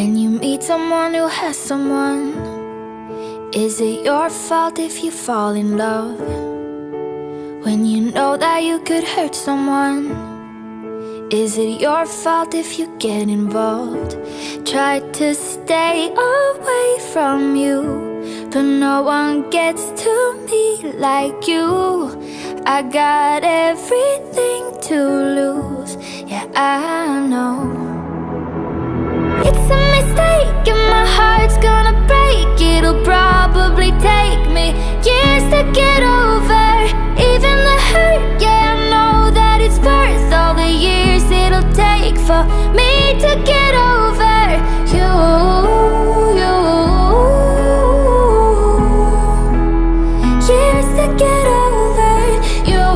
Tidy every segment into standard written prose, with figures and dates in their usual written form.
When you meet someone who has someone, is it your fault if you fall in love? When you know that you could hurt someone, is it your fault if you get involved? Try to stay away from you, but no one gets to me like you. I got everything to lose, yeah, I know. It's a mistake and my heart's gonna break. It'll probably take me years to get over even the hurt, yeah, I know that it's worth all the years it'll take for me to get over you. Years to get over you.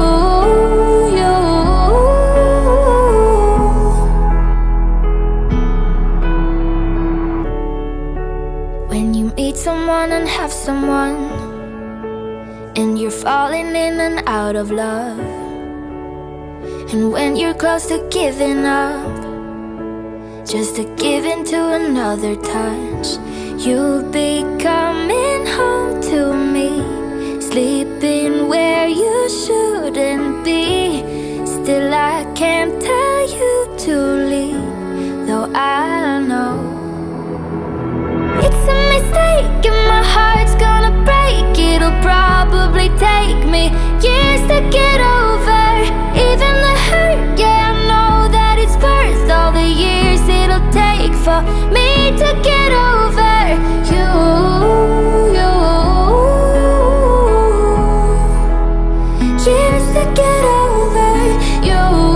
When you meet someone and have someone, and you're falling in and out of love, and when you're close to giving up, just to give in to another touch, you'll be coming home to me, sleeping where you shouldn't be. Still I can't tell you to leave, though I know it's a mistake and my heart's gonna break. It'll probably take me years to get over even the hurt, yeah, I know that it's worth all the years it'll take for me to get over you. Years to get over you.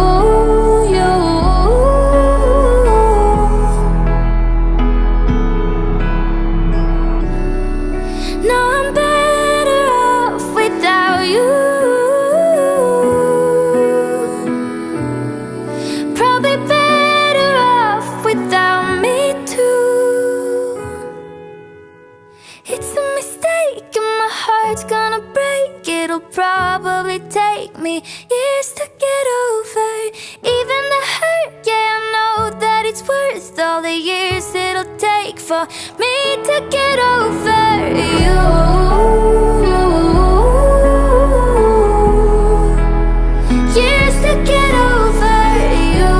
Probably take me years to get over even the hurt, yeah, I know that it's worth all the years it'll take for me to get over you. Years to get over you.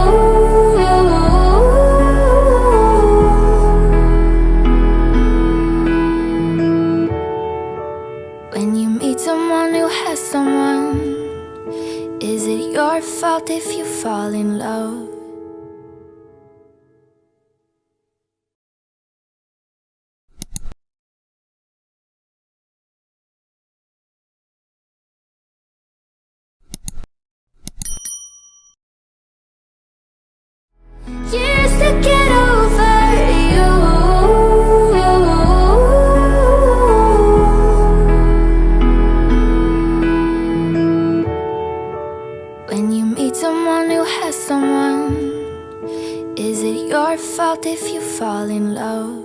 When you meet someone who has someone, is it your fault if you fall in love? Years to get over you. When you meet someone who has someone, is it your fault if you fall in love?